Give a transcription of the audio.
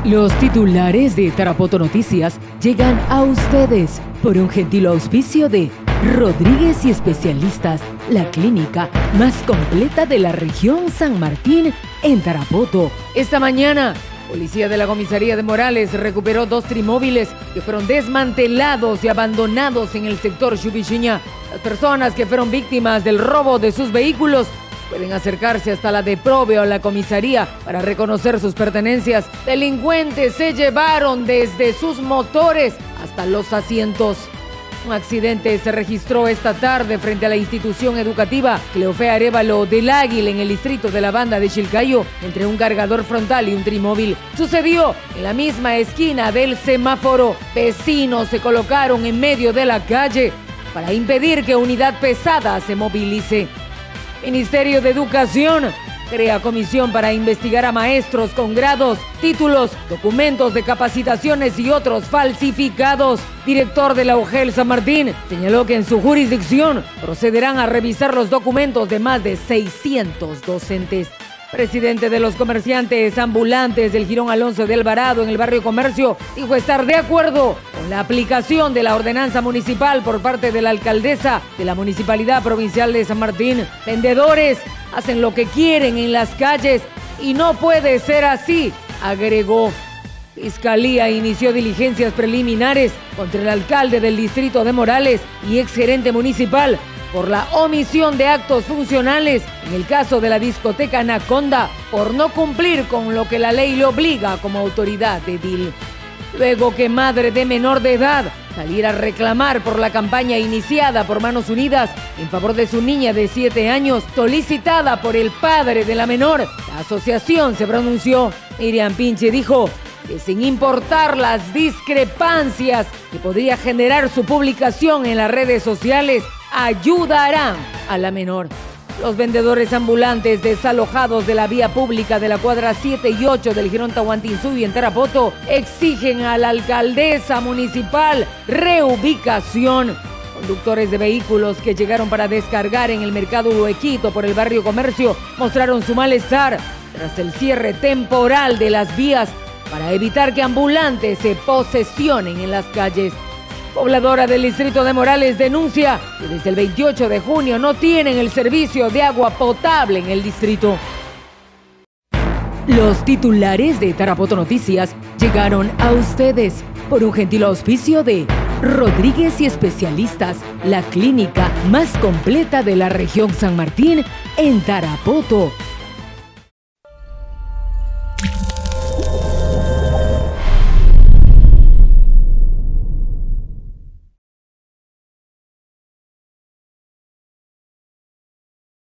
Los titulares de Tarapoto Noticias llegan a ustedes por un gentil auspicio de Rodríguez y Especialistas, la clínica más completa de la región San Martín en Tarapoto. Esta mañana, policía de la comisaría de Morales recuperó 2 trimóviles que fueron desmantelados y abandonados en el sector Chupichiña. Las personas que fueron víctimas del robo de sus vehículos pueden acercarse hasta la DEPROVE o la comisaría para reconocer sus pertenencias. Delincuentes se llevaron desde sus motores hasta los asientos. Un accidente se registró esta tarde frente a la institución educativa Cleofé Arévalo del Águila en el distrito de la Banda de Chilcayo, entre un cargador frontal y un trimóvil. Sucedió en la misma esquina del semáforo. Vecinos se colocaron en medio de la calle para impedir que unidad pesada se movilice. Ministerio de Educación crea comisión para investigar a maestros con grados, títulos, documentos de capacitaciones y otros falsificados. Director de la UGEL San Martín señaló que en su jurisdicción procederán a revisar los documentos de más de 600 docentes. Presidente de los comerciantes ambulantes del Jirón Alonso de Alvarado en el barrio Comercio dijo estar de acuerdo con la aplicación de la ordenanza municipal por parte de la alcaldesa de la Municipalidad Provincial de San Martín. Vendedores hacen lo que quieren en las calles y no puede ser así, agregó. Fiscalía inició diligencias preliminares contra el alcalde del distrito de Morales y exgerente municipal por la omisión de actos funcionales en el caso de la discoteca Anaconda por no cumplir con lo que la ley le obliga como autoridad edil. Luego que madre de menor de edad saliera a reclamar por la campaña iniciada por Manos Unidas en favor de su niña de 7 años, solicitada por el padre de la menor, la asociación se pronunció. Miriam Pinche dijo que sin importar las discrepancias que podría generar su publicación en las redes sociales, ayudarán a la menor. Los vendedores ambulantes desalojados de la vía pública de la cuadra 7 y 8 del Jirón Tahuantinsuyo en Tarapoto exigen a la alcaldesa municipal reubicación. Conductores de vehículos que llegaron para descargar en el mercado Huequito por el barrio Comercio mostraron su malestar tras el cierre temporal de las vías para evitar que ambulantes se posesionen en las calles. Pobladora del distrito de Morales denuncia que desde el 28 de junio no tienen el servicio de agua potable en el distrito. Los titulares de Tarapoto Noticias llegaron a ustedes por un gentil auspicio de Rodríguez y Especialistas, la clínica más completa de la región San Martín en Tarapoto.